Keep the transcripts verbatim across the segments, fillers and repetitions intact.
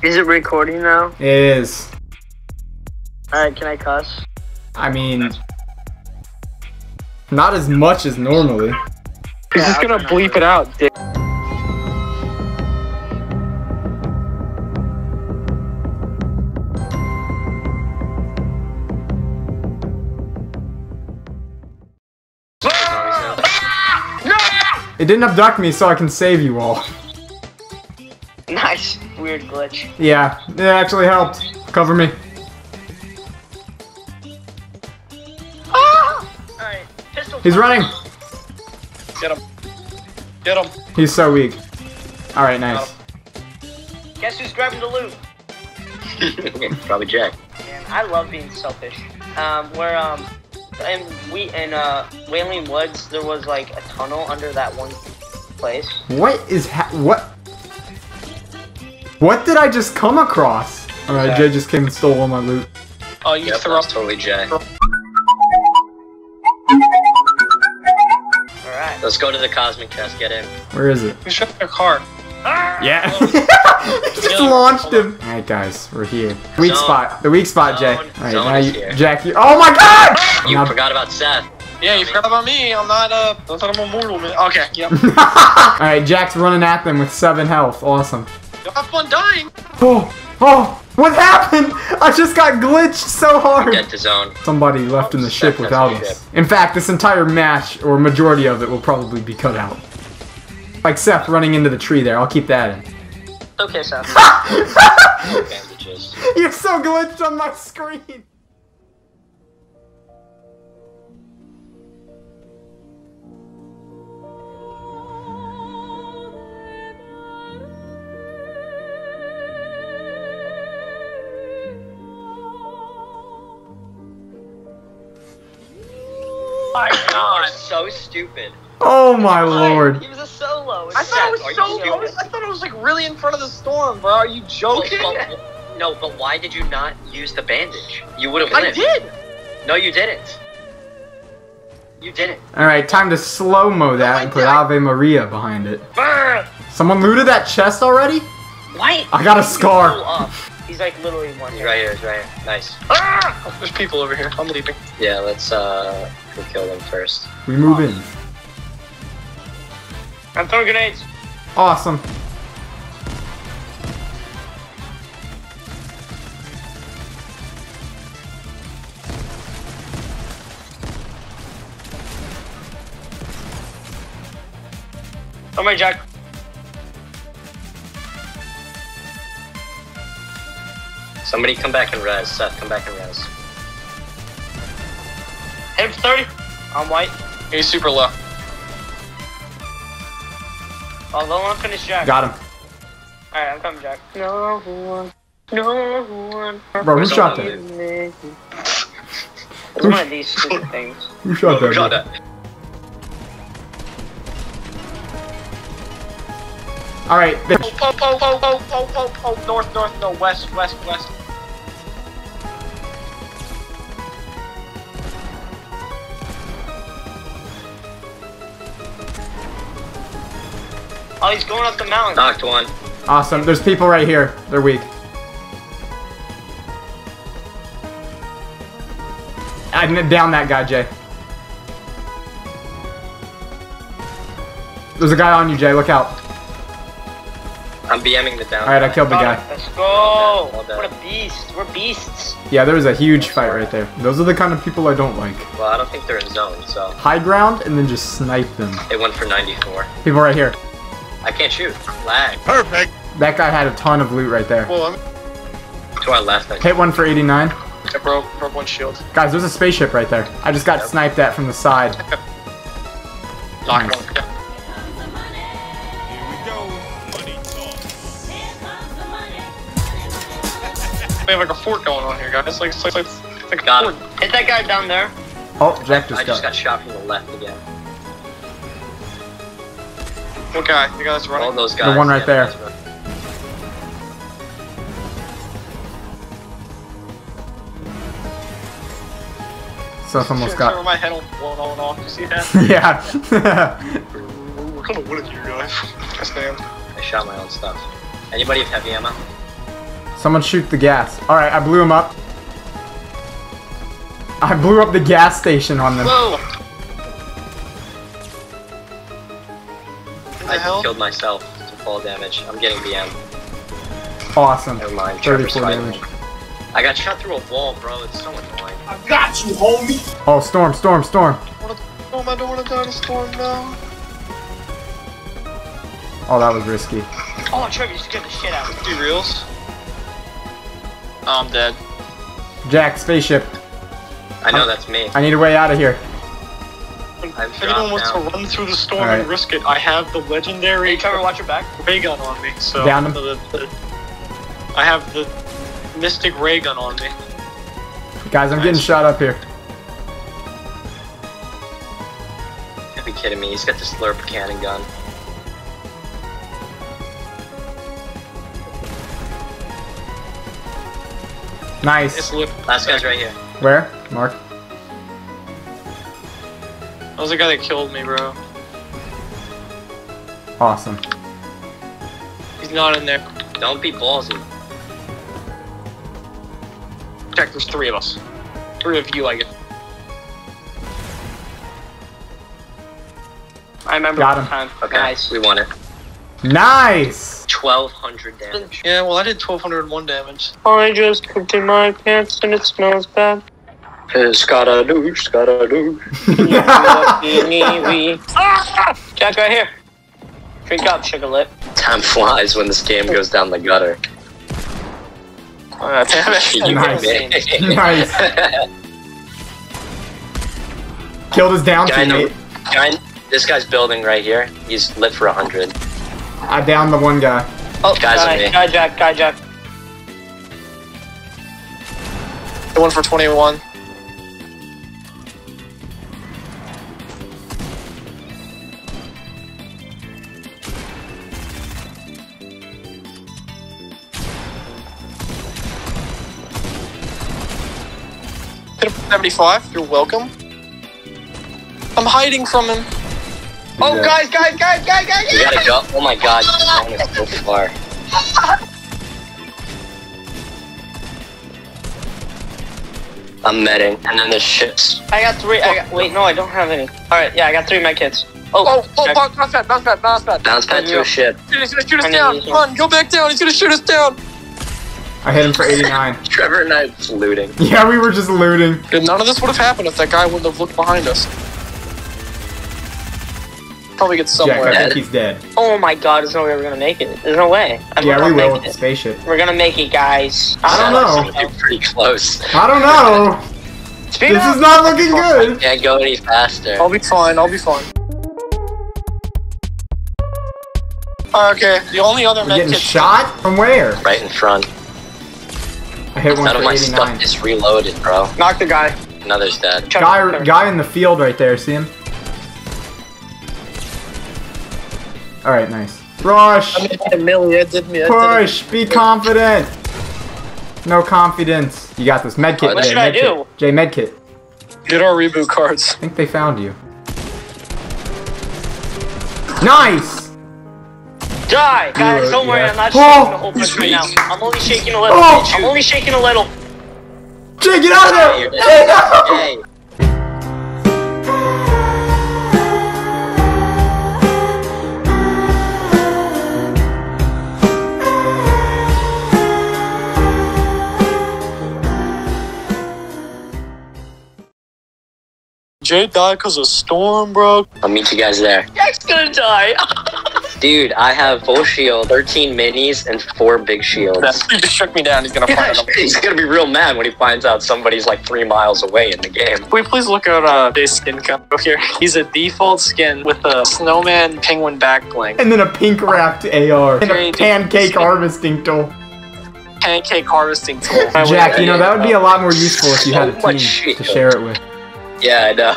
Is it recording now? It is. Alright, can I cuss? I mean, not as much as normally. He's just gonna bleep it out, dick. It didn't abduct me, so I can save you all. Nice. Weird glitch. Yeah, it actually helped. Cover me. Ah! Alright, pistol. He's running. Get him. Get him. He's so weak. Alright, nice. Guess who's grabbing the loot? Probably Jack. Man, I love being selfish. Um, where, um, in, we, in, uh, Wailing Woods, there was, like, a tunnel under that one place. What is ha- what? What did I just come across? Alright, Yeah. Jay just came and stole all my loot. Oh, you Yep, throw up. that's totally Jack. Alright. Let's go to the Cosmic Chest, get in. Where is it? You shut your car. Yeah. Just launched him. Alright, guys, we're here. Weak Zone. spot. The weak spot, Jay. Zone. Alright, Zone now is you, here. Jack, you. Oh my God! You Now- forgot about Seth. Yeah, you forgot about me. I'm not, uh, I thought I'm immortal, man. Okay, yep. Alright, Jack's running at them with seven health. Awesome. You'll have fun dying. Oh, oh, what happened? I just got glitched so hard. Get to zone. Somebody left in the ship That's without the us. In fact, this entire match, or majority of it, will probably be cut out. Like Seth running into the tree there. I'll keep that in. Okay, Seth. Bandages. You're so glitched on my screen. My God. God, so stupid. Oh my lord. He was a solo. I thought it Are was you so. I, stupid? was, I thought it was like really in front of the storm, bro. Are you joking? Well, well, no, but why did you not use the bandage? You would have I lived. did. No, you didn't. You didn't. Alright, time to slow-mo that and put Ave Maria behind it. Brr! Someone looted that chest already? Why? I got a scar. Pull up. He's like literally one. He's right here, he's right here. Nice. Ah! There's people over here. I'm leaving. Yeah, let's uh go kill them first. We move in. I'm throwing grenades. Awesome. Oh my Jack. Somebody come back and res. Seth, come back and res. Hit him for thirty. I'm white. He's super low. Oh, don't want to finish Jack. Got him. Alright, I'm coming, Jack. No one. No one. Bro, who shot that? It's one of these stupid things. Who shot that? Who shot bro? that? Alright, Oh, oh, oh, oh, oh, oh, oh, oh, north, north, no, west, west, west. Oh, he's going up the mountain. Knocked one. awesome. There's people right here. They're weak. I didn't down that guy, Jay. There's a guy on you, Jay. Look out. I'm BMing the down. Alright, I killed the Got guy. it. Let's go. Well done. What a beast. We're beasts. Yeah, there was a huge fight right there. Those are the kind of people I don't like. Well, I don't think they're in zone, so High ground and then just snipe them. it went for ninety-four. People right here. I can't shoot. Lag. Perfect. That guy had a ton of loot right there. Well, I'm. To our left, I Hit one for eighty-nine. I broke, broke one shield. Guys, there's a spaceship right there. I just got Yep. sniped at from the side. Knock Nice. one. Yeah. We have like a fort going on here, guys. It's like, it's like, it's like a Got fort. him. Hit that guy down there. Oh, Jack just I just got. got shot from the left again. What guy? The guy that's All running? those guys. one right yeah, there. those were- Seth almost Shit, got. my head all blown on off. You see that? Yeah. We're kind of winning here, guys. I stand. I shot my own stuff. Anybody have heavy ammo? Someone shoot the gas. Alright, I blew him up. I blew up the gas station on them. Whoa! I killed myself to fall damage. I'm getting B M. Awesome. Never mind. Trevor's thirty-four fighting damage. me. I got shot through a wall, bro. It's so annoying. I got you, homie! Oh, storm, storm, storm. Oh, I don't want to die in a storm now. Oh, that was risky. Oh, Trev, you scared the shit out of me. Two reels. Oh, I'm dead. Jack, spaceship. I know that's me. I need a way out of here. I've If anyone wants down. to run through the storm Alright. and risk it, I have the legendary Hey, Trevor, watch your back. ray gun on me. So Down him. The, the, I have the mystic ray gun on me. Guys, I'm Nice. getting shot up here. You gotta be kidding me. He's got the slurp cannon gun. Nice. It's lit. Last guy's right here. Where? Mark. That was the guy that killed me, bro. Awesome. He's not in there. Don't be ballsy. Check, there's three of us. Three of you, I guess. I remember Got one him. time. Okay, Nice. we won it. Nice! twelve hundred damage. Yeah, well, I did twelve oh one damage. I just pooped in my pants and it smells bad. Scotta do, scotta do. Ah! Jack, right here. Drink up, sugar lip. Time flies when this game goes down the gutter. Uh, damn it. You Nice. get me. Nice. Killed his down Guy in the- teammate. guy in- this guy's building right here. He's lit for a hundred. I downed the one guy. Oh, Guys on guy, me. guy Jack, guy Jack. The one for twenty-one. Hit him for seventy-five. You're welcome. I'm hiding from him. Oh, guys, guys, guys, guys, guys, You guys. gotta go. Oh my god, you're going so far. I'm medding, and then there's ships. I got three. I got, wait, no, I don't have any. Alright, yeah, I got three med kits. Oh, Oh, oh, Jack. bounce pad, bounce pad, bounce pad. Bounce pad to a ship. Dude, he's gonna shoot us I need down. these Come on, go back down. He's gonna shoot us down. I hit him for eighty-nine. Trevor and I just looting. Yeah, we were just looting. Dude, none of this would have happened if that guy wouldn't have looked behind us. Probably get Jack, somewhere. I Dead. think he's dead. Oh my god, there's no way we're gonna make it. There's no way. I'm Yeah, not we will making with the it. spaceship. We're gonna make it, guys. I don't know. You're pretty close. I don't know. Speed This up. is not looking good. Can't go any faster. I'll be fine, I'll be fine. Okay, the only other We're med getting kit. shot? From where? Right in front. I hit one None of for my stuff eighty-nine. is reloaded, bro. Knock the guy. Another's dead. Chuck- Guy, guy in the field right there, see him? Alright, nice. Rush! I made a million, it did me. it did Push! Be confident! No confidence. You got this. Medkit, What Jay. should I medkit. do? Jay, medkit. it. Get our reboot cards. I think they found you. Nice! Die! Guys, Good, don't worry, yeah. I'm not Oh! shaking the whole punch right now. I'm only shaking a little. Oh! I'm only shaking a little. Jay, get out of there! You're Jay, dead. no! Hey. Jay died because of storm, bro. I'll meet you guys there. Jack's gonna die. Dude, I have full shield, thirteen minis, and four big shields. That dude just shook me down. He's gonna find them. He's gonna be real mad when he finds out somebody's like three miles away in the game. Can we please look at uh, Jay's skin combo here? He's a default skin with a snowman penguin back bling. And then a pink wrapped A R. And Jay, a dude, pancake skin- harvesting tool. Pancake harvesting tool. Jack, you know, that would be a lot more useful if you had So a much team shit. to share it with. Yeah, I know.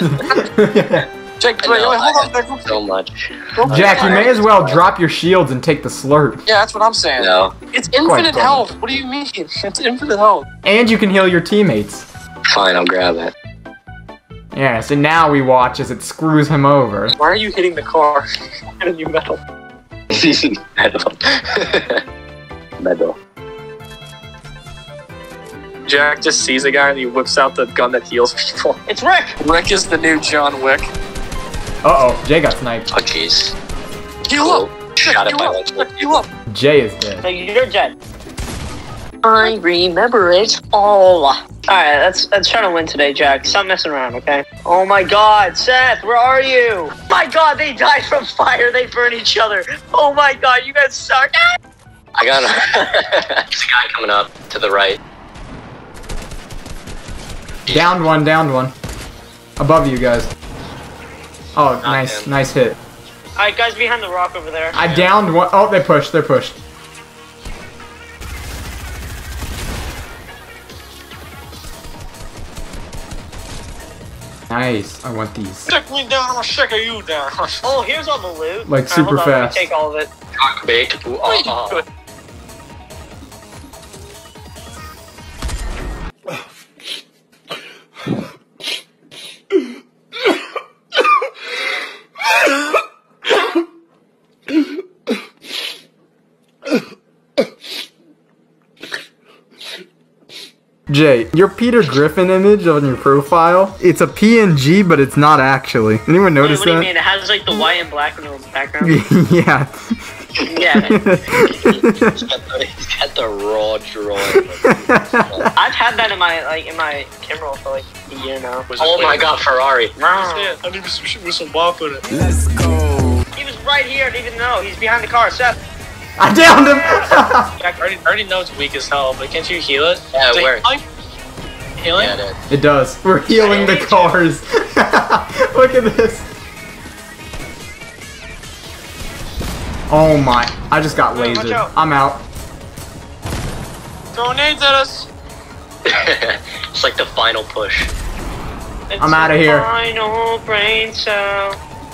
Jack, I wait, know, wait, hold I on. There. Go- so much. go- Jack, you may as well drop your shields and take the slurp. Yeah, that's what I'm saying. No. It's infinite Quite health. What do you mean? It's infinite health. And you can heal your teammates. Fine, I'll grab it. Yes, and now we watch as it screws him over. Why are you hitting the car? Hitting you metal. Medal. Medal. Jack just sees a guy and he whips out the gun that heals people. It's Rick! Rick is the new John Wick. Uh-oh, Jay got sniped. Oh, jeez. You Oh, up! shot You it by up! like You up! Jay is dead. So you're dead. I remember it all. Alright, let's let's try to win today, Jack. Stop messing around, okay? Oh my god, Seth, where are you? My god, they died from fire. They burn each other. Oh my god, you guys suck. I got a... There's a guy coming up to the right. Downed one, downed one. Above you guys. Oh, Not nice, him. nice hit. Alright, guys behind the rock over there. I downed one. Oh, they pushed, they're pushed. Nice, I want these. Stick me down, I'm gonna stick you down. Oh, here's all the loot. Like, Alright, super hold on, let me fast. take all of it. Cock bait. Ooh, oh, oh. Jay, your Peter Griffin image on your profile, it's a P N G, but it's not actually. Anyone Wait, notice what do you that? mean? It has like the white and black in the background? Yeah. Yeah. He's got the, he's got the raw drawing. I've had that in my like in my camera roll for like a year now. Oh my god, Ferrari. I need to shoot with some bop in it. He was right here, I didn't even know. He's behind the car, Seth. I downed him! Jack, I already, I already know it's weak as hell, but can't you heal it? Yeah, Is it where? Healing? Healing? Yeah, it is. It does. We're healing the cars. Look at this. Oh my. I just got Wait, watch lasered. out. I'm out. Throw nades at us! It's like the final push. It's I'm outta here. Final brain cell.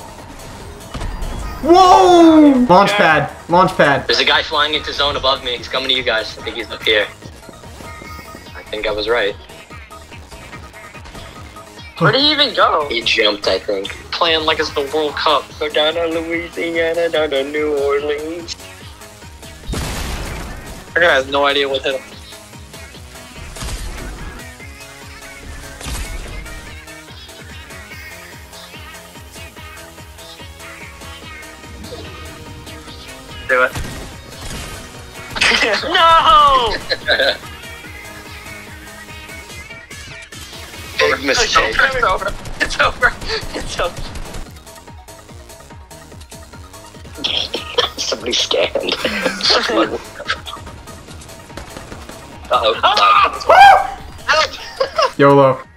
Whoa! Launch pad. Launch pad. There's a guy flying into zone above me. He's coming to you guys. I think he's up here. I think I was right. Where did he even go? He jumped, I think. Playing like it's the World Cup. Go down to Louisiana, down to New Orleans. That guy has no idea what hit him. Do it. No! Big mistake. It's over. It's over. It's over. Somebody scanned. Uh-oh. Oh! YOLO.